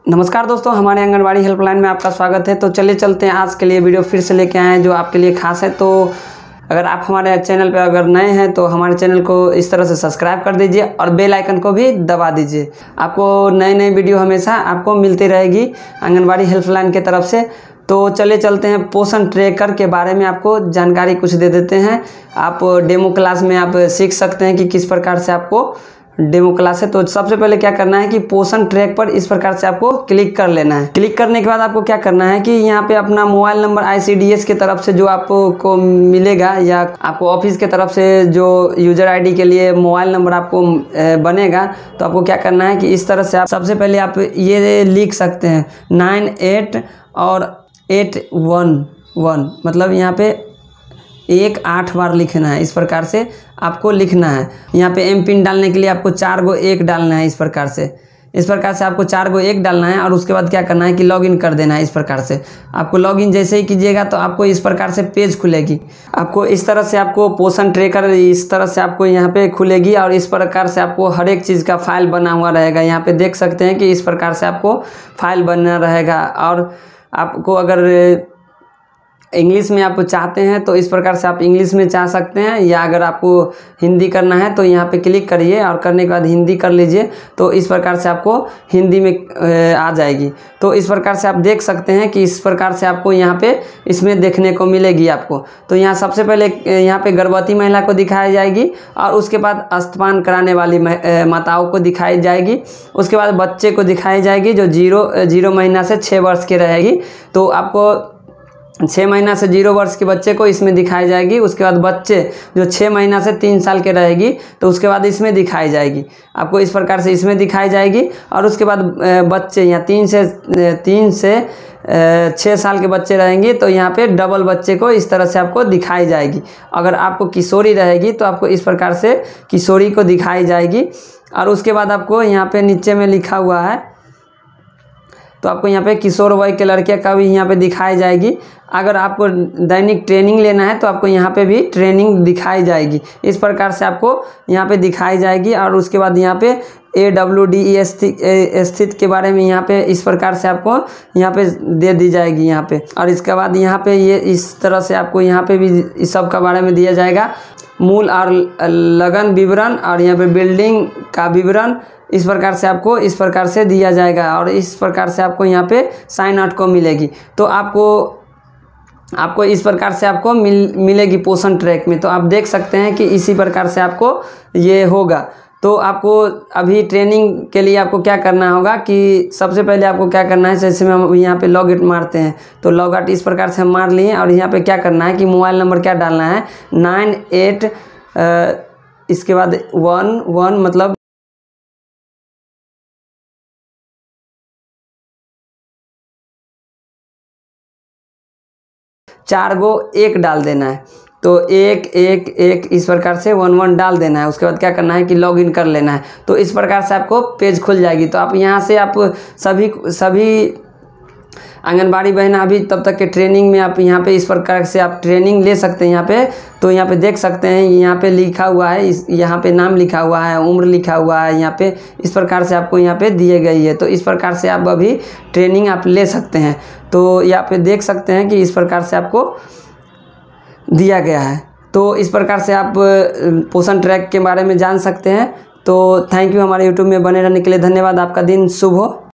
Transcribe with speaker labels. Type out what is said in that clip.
Speaker 1: नमस्कार दोस्तों, हमारे आंगनबाड़ी हेल्पलाइन में आपका स्वागत है। तो चलिए चलते हैं, आज के लिए वीडियो फिर से लेके आए हैं जो आपके लिए खास है। तो अगर आप हमारे चैनल पर अगर नए हैं तो हमारे चैनल को इस तरह से सब्सक्राइब कर दीजिए और बेल आइकन को भी दबा दीजिए। आपको नए नए वीडियो हमेशा आपको मिलती रहेगी आंगनबाड़ी हेल्पलाइन की तरफ से। तो चलिए चलते हैं, पोषण ट्रैकर के बारे में आपको जानकारी कुछ दे देते हैं। आप डेमो क्लास में आप सीख सकते हैं कि किस प्रकार से आपको डेमो क्लास है। तो सबसे पहले क्या करना है कि पोषण ट्रैक पर इस प्रकार से आपको क्लिक कर लेना है। क्लिक करने के बाद आपको क्या करना है कि यहाँ पे अपना मोबाइल नंबर ICDS की तरफ से जो आपको मिलेगा या आपको ऑफिस के तरफ से जो यूजर ID के लिए मोबाइल नंबर आपको बनेगा, तो आपको क्या करना है कि इस तरह से आप सबसे पहले आप ये लिख सकते हैं 98 और 811, मतलब यहाँ पे 8 बार लिखना है। इस प्रकार से आपको लिखना है। यहाँ पे एम पिन डालने के लिए आपको 4 गो 1 डालना है। इस प्रकार से आपको 4 गो 1 डालना है और उसके बाद क्या करना है कि लॉगिन कर देना है। इस प्रकार से आपको लॉगिन जैसे ही कीजिएगा तो आपको इस प्रकार से पेज खुलेगी। आपको इस तरह से आपको पोषण ट्रैकर इस तरह से आपको यहाँ पे खुलेगी और इस प्रकार से आपको हर एक चीज़ का फाइल बना हुआ रहेगा। यहाँ पे देख सकते हैं कि इस प्रकार से आपको फाइल बना रहेगा। और आपको अगर इंग्लिश में आप चाहते हैं तो इस प्रकार से आप इंग्लिश में चाह सकते हैं, या अगर आपको हिंदी करना है तो यहाँ पे क्लिक करिए और करने के बाद हिंदी कर लीजिए। तो इस प्रकार से आपको हिंदी में आ जाएगी। तो इस प्रकार से आप देख सकते हैं कि इस प्रकार से आपको यहाँ पे इसमें देखने को मिलेगी आपको। तो यहाँ सबसे पहले यहाँ पे गर्भवती महिला को दिखाई जाएगी और उसके बाद स्तनपान कराने वाली माताओं को दिखाई जाएगी। उसके बाद बच्चे को दिखाई जाएगी जो 0 महीना से 6 वर्ष की रहेगी। तो आपको 6 महीना से 0 वर्ष के बच्चे को इसमें दिखाई जाएगी। उसके बाद बच्चे जो 6 महीना से 3 साल के रहेगी तो उसके बाद इसमें दिखाई जाएगी। आपको इस प्रकार से इसमें दिखाई जाएगी। और उसके बाद बच्चे यहाँ 3 से 6 साल के बच्चे रहेंगे तो यहाँ पे डबल बच्चे को इस तरह से आपको दिखाई जाएगी। अगर आपको किशोरी रहेगी तो आपको इस प्रकार से किशोरी को दिखाई जाएगी। और उसके बाद आपको यहाँ पे नीचे में लिखा हुआ है तो आपको यहाँ पे किशोर वय के लड़के का भी यहाँ पे दिखाई जाएगी। अगर आपको दैनिक ट्रेनिंग लेना है तो आपको यहाँ पे भी ट्रेनिंग दिखाई जाएगी। इस प्रकार से आपको यहाँ पे दिखाई जाएगी। और उसके बाद यहाँ पे AWDE स्थित के बारे में यहाँ पे इस प्रकार से आपको यहाँ पे दे दी जाएगी यहाँ पे। और इसके बाद यहाँ पे ये इस तरह से आपको यहाँ पे भी इस सब का बारे में दिया जाएगा, मूल और लगन विवरण और यहाँ पे बिल्डिंग का विवरण। इस प्रकार से आपको इस प्रकार से दिया जाएगा और इस प्रकार से आपको यहाँ पे साइन आउट को मिलेगी। तो आपको इस प्रकार से आपको मिलेगी पोषण ट्रैक में। तो आप देख सकते हैं कि इसी प्रकार से आपको ये होगा। तो आपको अभी ट्रेनिंग के लिए आपको क्या करना होगा कि सबसे पहले आपको क्या करना है, जैसे में हम यहाँ पे लॉग आउट मारते हैं तो लॉग आउट इस प्रकार से हम मार लिए। और यहाँ पे क्या करना है कि मोबाइल नंबर क्या डालना है 98 इसके बाद 11 मतलब 4 गो 1 डाल देना है। तो 1 इस प्रकार से 11 डाल देना है। उसके बाद क्या करना है कि लॉगिन कर लेना है। तो इस प्रकार से आपको पेज खुल जाएगी। तो आप यहाँ से आप सभी आंगनबाड़ी बहन अभी तब तक के ट्रेनिंग में आप यहाँ पे इस प्रकार से आप ट्रेनिंग ले सकते हैं यहाँ पे। तो यहाँ पे देख सकते हैं यहाँ पे लिखा हुआ है, यहाँ पे नाम लिखा हुआ है, उम्र लिखा हुआ है यहाँ पे। इस प्रकार से आपको यहाँ पे दिए गई है। तो इस प्रकार से आप अभी ट्रेनिंग आप ले सकते हैं। तो यहाँ पे देख सकते हैं कि इस प्रकार से आपको दिया गया है। तो इस प्रकार से आप पोषण ट्रैक के बारे में जान सकते हैं। तो थैंक यू, हमारे YouTube में बने रहने के लिए धन्यवाद। आपका दिन शुभ हो।